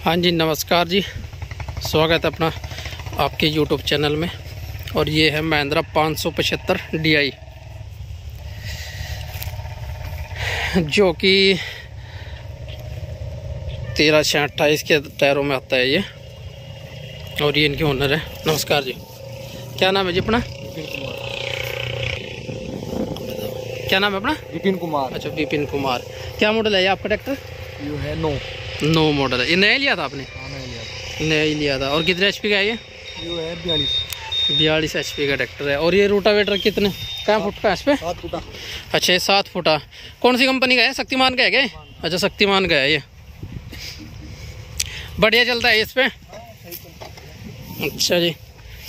हाँ जी, नमस्कार जी। स्वागत है अपना आपके YouTube चैनल में। और ये है महिंद्रा 575 DI, जो कि 13/6/28 के टायरों में आता है ये। और ये इनके ओनर है। नमस्कार जी, क्या नाम है जी अपना? क्या नाम है अपना? विपिन कुमार। अच्छा, विपिन कुमार। क्या मॉडल है ये आपका ट्रैक्टर? ये है 9 मॉडल है। ये नया लिया था आपने? हाँ, नया लिया था। नया ही लिया था। और कितने HP का है ये? है 42 HP का ट्रैक्टर है। और ये रोटावेटर कितने क्या फुट का है इस पे? 7 फुटा। अच्छा, 7 फुटा। कौन सी कंपनी का है? शक्तिमान का है क्या? अच्छा, शक्तिमान का है ये। बढ़िया चलता है इस पे? अच्छा जी।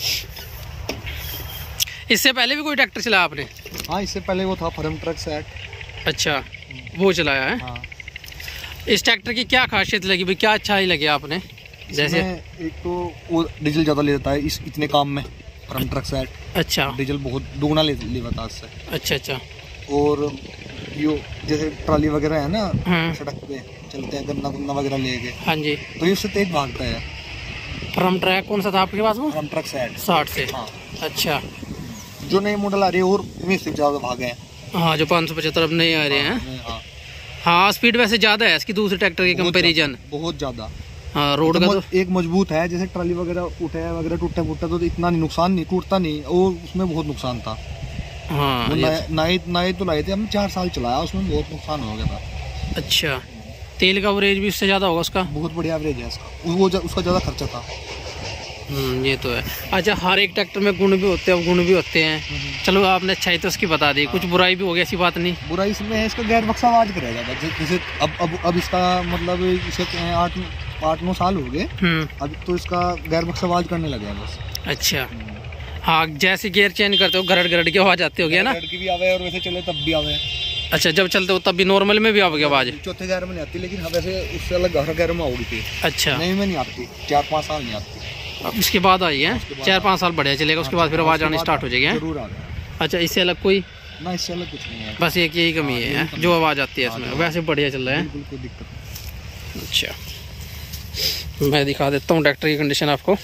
इससे पहले भी कोई ट्रैक्टर चलाया आपने? हाँ, इससे पहले वो था फार्म ट्रक सेट। अच्छा, वो चलाया है। हाँ। इस ट्रैक्टर की क्या खासियत लगी भाई, क्या अच्छा ही लगे आपने? जैसे एक तो वो डीजल ज़्यादा ले लेता है इतने काम में, फार्म ट्रक सेट। अच्छा, डीजल बहुत दुगना ले लेता है इससे। अच्छा अच्छा। और यो जैसे ट्रॉली वगैरह है ना, हाँ सड़क पे चलते हैं गन्ना गुन्ना वगैरह लेके, हाँ जी। तो ये उससे तेज भागता है। फ्रम ट्रैक कौन सा था आपके पास? वो फार्म ट्रक सेट 60 से। हाँ। अच्छा जो नए मॉडल आ रहे हैं और इनमें से ज़्यादा भागे हैं। हाँ, जो 575 अब नहीं आ रहे हैं। हाँ, हाँ, स्पीड वैसे ज़्यादा है इसकी दूसरे ट्रैक्टर के कंपैरिजन। बहुत ज़्यादा। हाँ, रोड का तो एक मजबूत है, जैसे ट्रॉली वगैरह उठे वगैरह टूटा फूटा तो इतना नहीं नुकसान, नहीं टूटता नहीं, और उसमें बहुत नुकसान था। हाँ, वो नए तो लाए थे हम, 4 साल चलाया, उसमें बहुत नुकसान हो गया था। अच्छा, तेल का एवरेज भी उससे ज़्यादा होगा उसका? बहुत बढ़िया एवरेज है इसका, उसका ज़्यादा खर्चा था। ये तो है। अच्छा, हर एक ट्रैक्टर में गुण भी होते हैं, अवगुण भी होते हैं। चलो, आपने अच्छाई तो उसकी बता दी, कुछ बुराई भी हो गई, ऐसी बात नहीं? बुराई इसमें है, इसका गैर बक्सा आवाज करेगा। जैसे अब इसका मतलब इसे 8-9 साल हो गए, अब तो इसका गैर बक्सा आवाज करने लगे हैं बस। अच्छा, हाँ, जैसे गियर चेंज करते हो गरड़ गरड़ की आवाज आती होगी ना? की भी आवे और वैसे चले तब भी आवे। अच्छा, जब चलते हो तब भी नॉर्मल में भी आवेगी आवाज? चौथे गैर में नहीं आती, लेकिन वैसे उससे अलग हर गैर में आओगी थी। अच्छा, नहीं में नहीं आती, 4-5 साल नहीं आती। अब इसके बाद आई है? 4-5 साल बढ़िया चलेगा, उसके बाद फिर आवाज आनी स्टार्ट हो जाएगी। जरूर आ गया। अच्छा, इससे अलग कोई? ना, इससे अलग कुछ नहीं है, बस एक यही कमी है जो आवाज आती है इसमें। वैसे बढ़िया चल रहा है। बिल्कुल कोई दिक्कत नहीं। अच्छा, मैं दिखा देता हूँ ट्रैक्टर की कंडीशन आपको।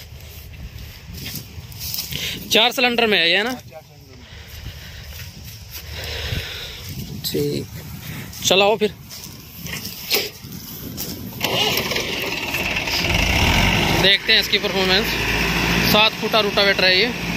4 सिलेंडर में है ये ना? ठीक, चलाओ फिर। देखते हैं इसकी परफॉर्मेंस। 7 फुटा रोटावेटर है ये।